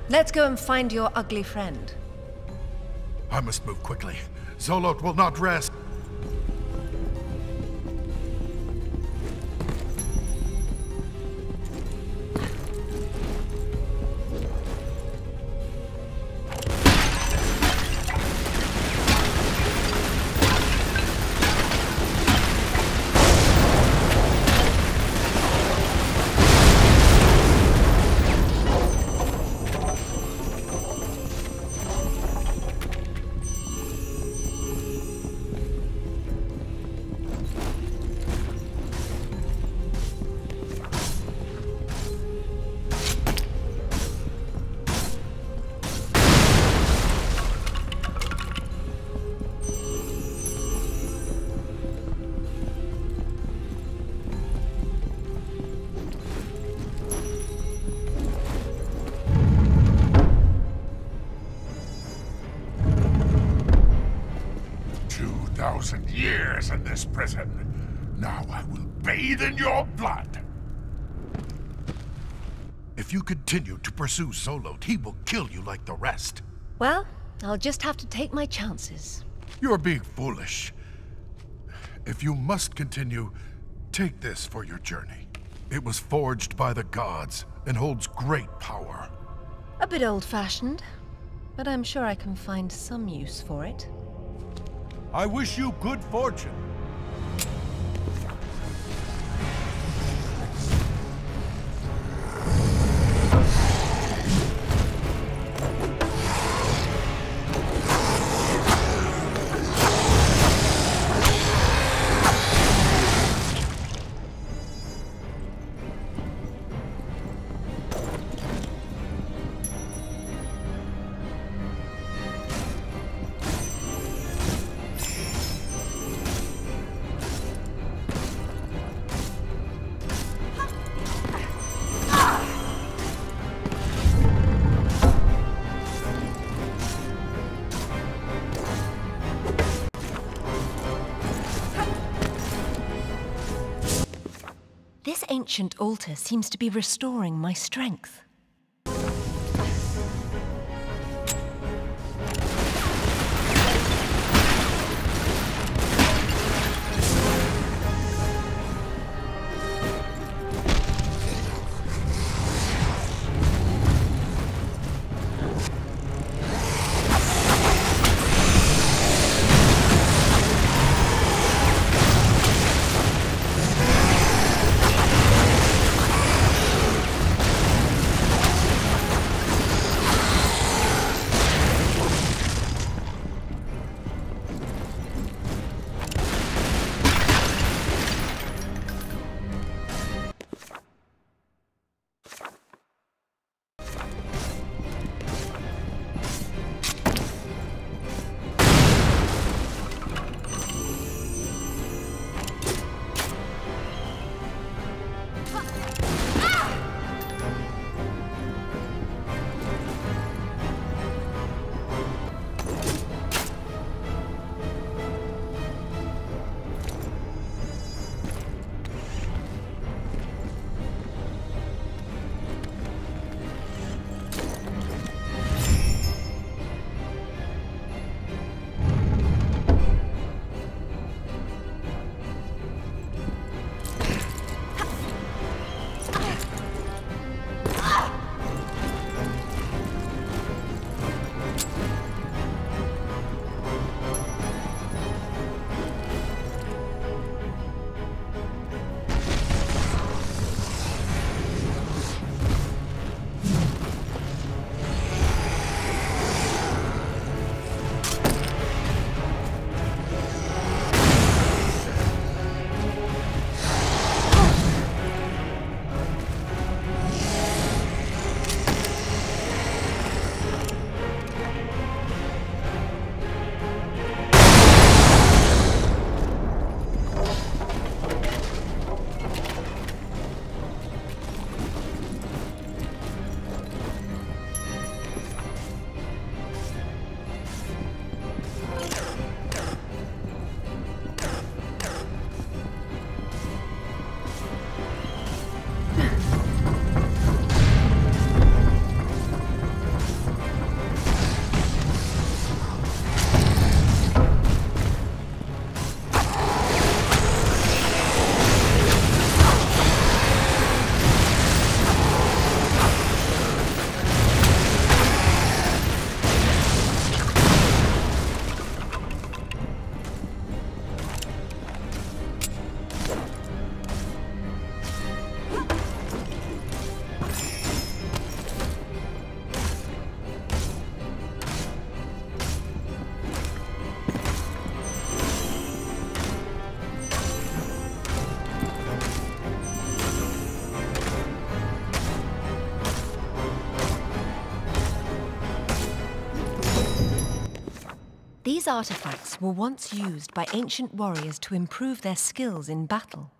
Let's go and find your ugly friend. I must move quickly. Zolot will not rest. Years in this prison. Now I will bathe in your blood. If you continue to pursue Zolot, he will kill you like the rest. Well, I'll just have to take my chances. You're being foolish. If you must continue, take this for your journey. It was forged by the gods and holds great power. A bit old-fashioned, but I'm sure I can find some use for it. I wish you good fortune. This ancient altar seems to be restoring my strength. These artifacts were once used by ancient warriors to improve their skills in battle.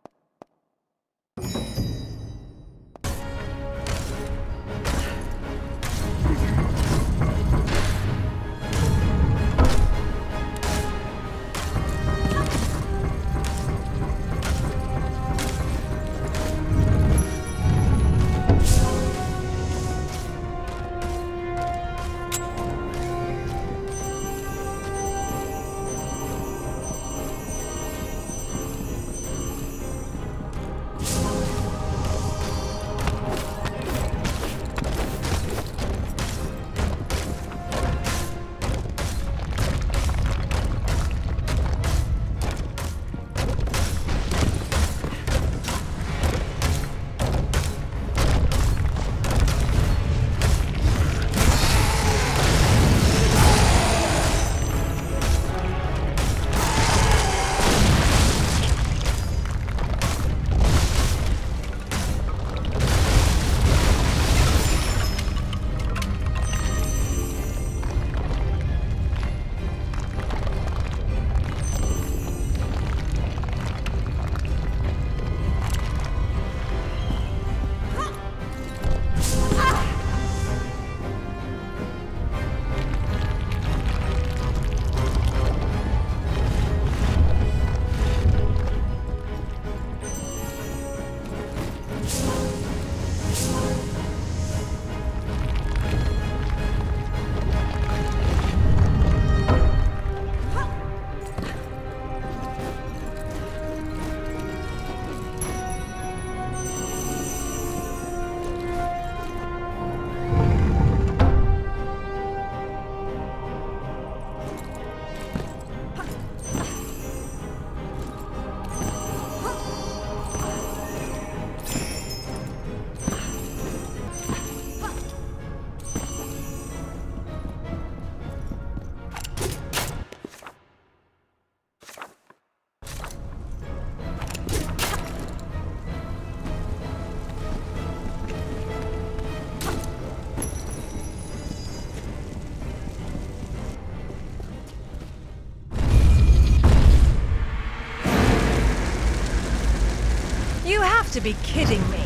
You have to be kidding me.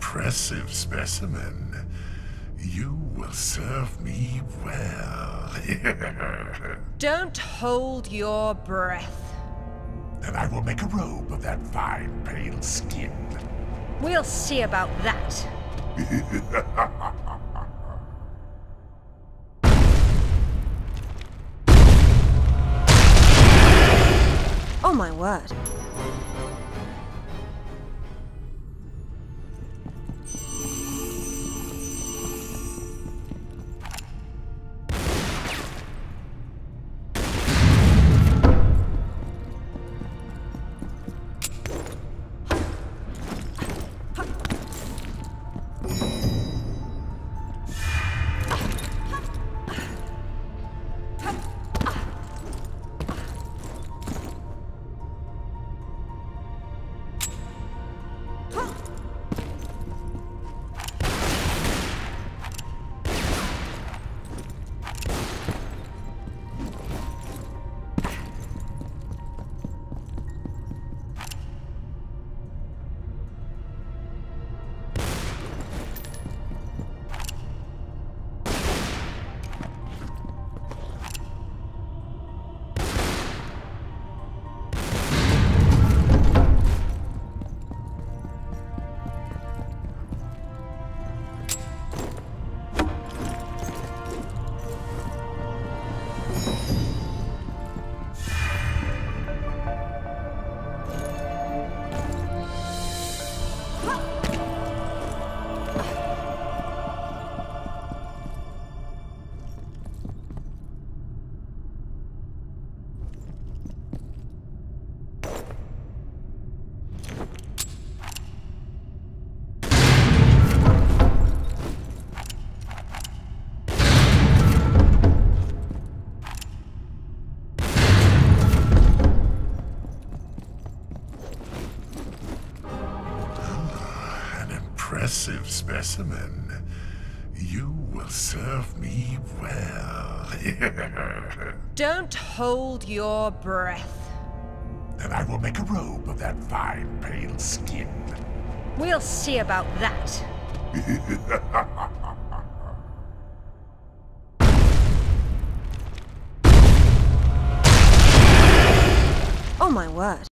impressive specimen. You will serve me well. Don't hold your breath. Then I will make a robe of that fine, pale skin. We'll see about that. Oh my word. Impressive specimen. You will serve me well. Don't hold your breath. Then I will make a robe of that fine, pale skin. We'll see about that. Oh my word.